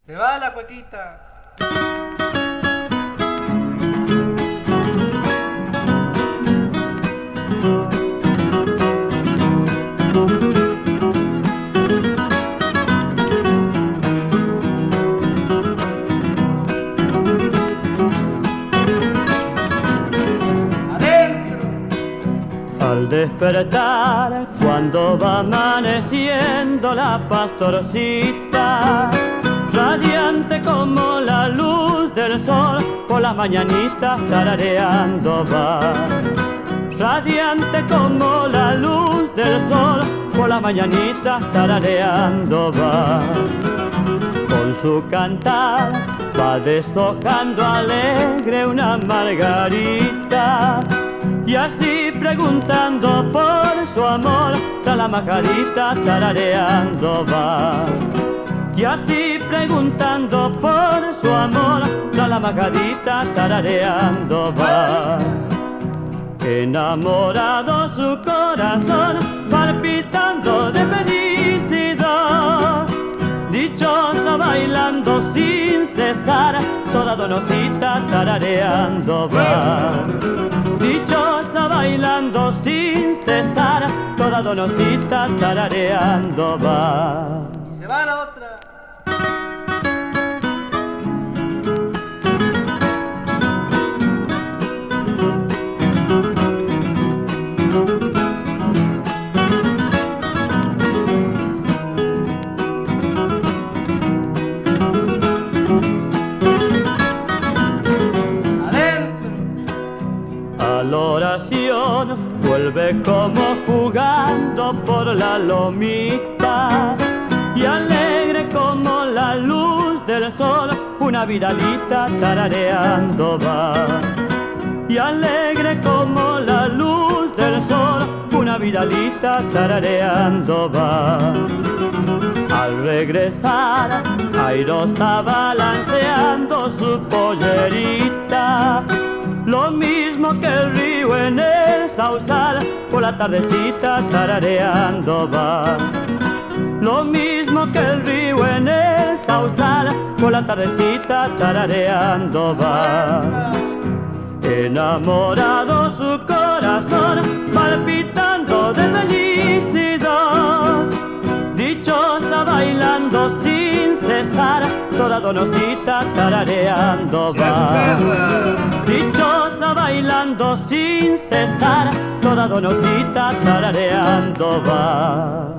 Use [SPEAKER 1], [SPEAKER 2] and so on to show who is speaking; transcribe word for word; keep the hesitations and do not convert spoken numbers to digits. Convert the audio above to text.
[SPEAKER 1] Se va la cuequita.
[SPEAKER 2] Al despertar, cuando va amaneciendo, la pastorcita, radiante como la luz del sol, por las mañanitas tarareando va. Radiante como la luz del sol, por las mañanitas tarareando va. Con su cantar va deshojando alegre una margarita, y así preguntando por su amor, tras la majarita tarareando va. Y así preguntando por su amor, tras la majarita tarareando va. Enamorado su corazón, palpitando de felicidad, dichosa bailando sin cesar, toda donosita tarareando va. Dichosa bailando sin cesar, toda donosita tarareando va.
[SPEAKER 1] Y se va la otra.
[SPEAKER 2] A la oración vuelve como jugando por la lomita, y alegre como la luz del sol, una vidalita tarareando va. Y alegre como la luz del sol, una vidalita tarareando va. Al regresar, airosa balanceando su pollerita, lo mismo que el río en el sausal, por la tardecita tarareando va. Lo mismo que el río en el sausal, por la tardecita tarareando va. Enamorado su corazón, palpitando de felicidad, dichosa bailando sin cesar, toda donosita tarareando va. Dichosa bailando sin cesar, toda donosita tarareando va.